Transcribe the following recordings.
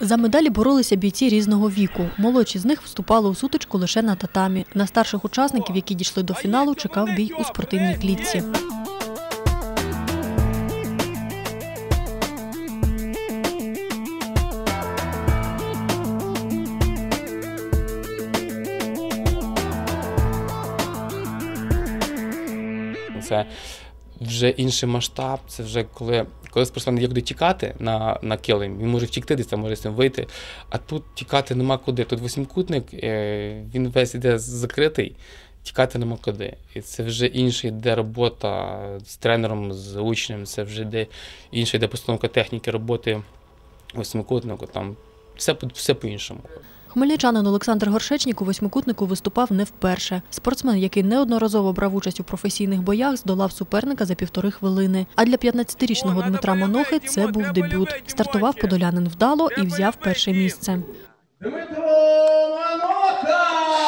За медалі боролися бійці різного віку. Молодші з них вступали у сутичку лише на татамі. На старших учасників, які дійшли до фіналу, чекав бій у спортивній клітці. Це вже інший масштаб, це вже коли спортсмен є куди тікати на килим, він може втікти десь, може з цим вийти, а тут тікати нема куди. Тут восьмикутник, він весь іде закритий, тікати нема куди. І це вже інша йде робота з тренером, з учнем, це вже йде інша йде постановка техніки роботи восьмикутнику, там все по-іншому. Хмельничанин Олександр Горшечнік у восьмикутнику виступав не вперше. Спортсмен, який неодноразово брав участь у професійних боях, здолав суперника за 1,5 хвилини. А для 15-річного Дмитра Монохи це був дебют. Стартував подолянин вдало і взяв перше місце. Дмитро Моноха!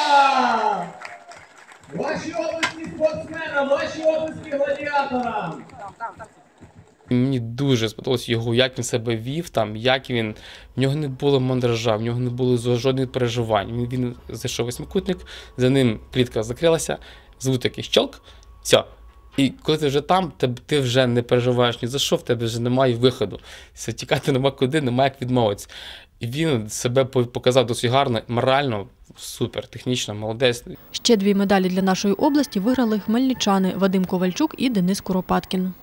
Ваші області спортсменам, ваші області гладіаторам! Мені дуже сподобалось його, як він себе вів, в нього не було мандража, в нього не було жодних переживань. Він зайшов восьмикутник, за ним клітка закрилася, звук такий щелк, все. І коли ти вже там, ти вже не переживаєш ні за що, в тебе вже немає виходу. Тікати нема куди, немає як відмовитися. І він себе показав досить гарно, морально, супер, технічно, молодець. Ще 2 медалі для нашої області виграли хмельничани Вадим Ковальчук і Денис Куропаткін.